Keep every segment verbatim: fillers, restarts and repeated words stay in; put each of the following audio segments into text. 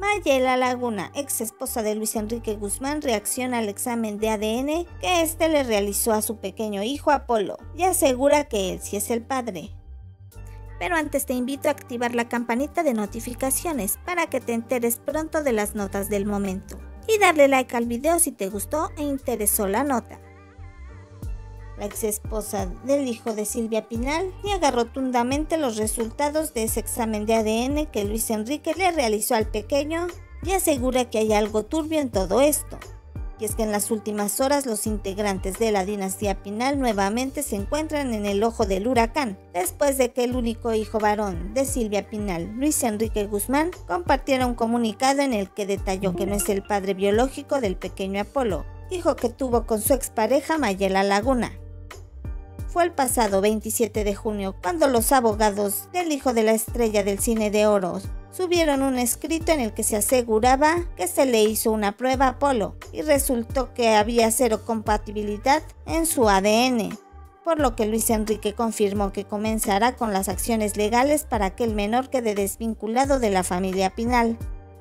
Mayela Laguna, ex esposa de Luis Enrique Guzmán, reacciona al examen de A D N que éste le realizó a su pequeño hijo Apolo y asegura que él sí es el padre. Pero antes te invito a activar la campanita de notificaciones para que te enteres pronto de las notas del momento y darle like al video si te gustó e interesó la nota. La ex esposa del hijo de Silvia Pinal niega rotundamente los resultados de ese examen de A D N que Luis Enrique le realizó al pequeño y asegura que hay algo turbio en todo esto. Y es que en las últimas horas los integrantes de la dinastía Pinal nuevamente se encuentran en el ojo del huracán, después de que el único hijo varón de Silvia Pinal, Luis Enrique Guzmán, compartiera un comunicado en el que detalló que no es el padre biológico del pequeño Apolo, hijo que tuvo con su expareja Mayela Laguna. Fue el pasado veintisiete de junio cuando los abogados del hijo de la estrella del cine de oro subieron un escrito en el que se aseguraba que se le hizo una prueba a Apolo y resultó que había cero compatibilidad en su A D N, por lo que Luis Enrique confirmó que comenzará con las acciones legales para que el menor quede desvinculado de la familia Pinal.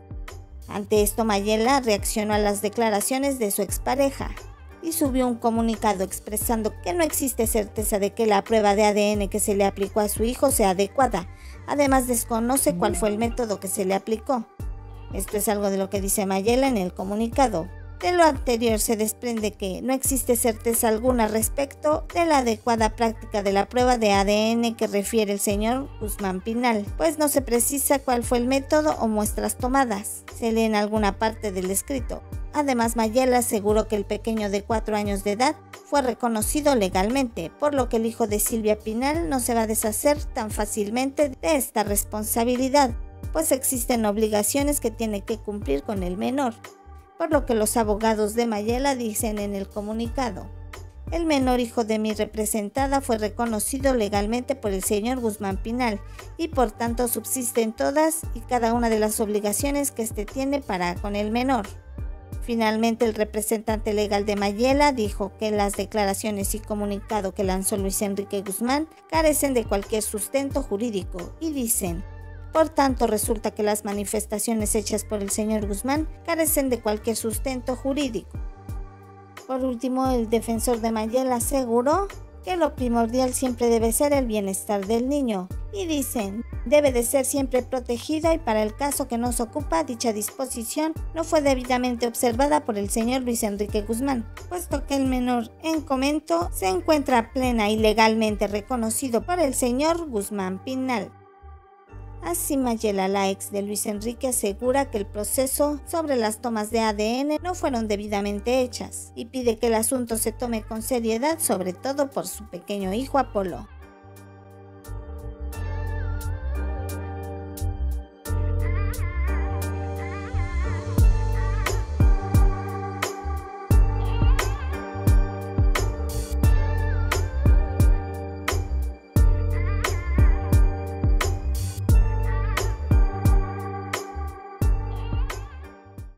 Ante esto, Mayela reaccionó a las declaraciones de su expareja y subió un comunicado expresando que no existe certeza de que la prueba de A D N que se le aplicó a su hijo sea adecuada. Además, desconoce cuál fue el método que se le aplicó. Esto es algo de lo que dice Mayela en el comunicado. De lo anterior se desprende que no existe certeza alguna respecto de la adecuada práctica de la prueba de A D N que refiere el señor Guzmán Pinal, pues no se precisa cuál fue el método o muestras tomadas. Se lee en alguna parte del escrito. Además, Mayela aseguró que el pequeño de cuatro años de edad fue reconocido legalmente, por lo que el hijo de Silvia Pinal no se va a deshacer tan fácilmente de esta responsabilidad, pues existen obligaciones que tiene que cumplir con el menor, por lo que los abogados de Mayela dicen en el comunicado: el menor hijo de mi representada fue reconocido legalmente por el señor Guzmán Pinal y por tanto subsisten todas y cada una de las obligaciones que éste tiene para con el menor. Finalmente, el representante legal de Mayela dijo que las declaraciones y comunicado que lanzó Luis Enrique Guzmán carecen de cualquier sustento jurídico y dicen: por tanto, resulta que las manifestaciones hechas por el señor Guzmán carecen de cualquier sustento jurídico. Por último, el defensor de Mayela aseguró que lo primordial siempre debe ser el bienestar del niño y dicen: debe de ser siempre protegido y para el caso que nos ocupa, dicha disposición no fue debidamente observada por el señor Luis Enrique Guzmán, puesto que el menor en comento se encuentra plena y legalmente reconocido por el señor Guzmán Pinal. Así, Mayela, la ex de Luis Enrique, asegura que el proceso sobre las tomas de A D N no fueron debidamente hechas y pide que el asunto se tome con seriedad, sobre todo por su pequeño hijo Apolo.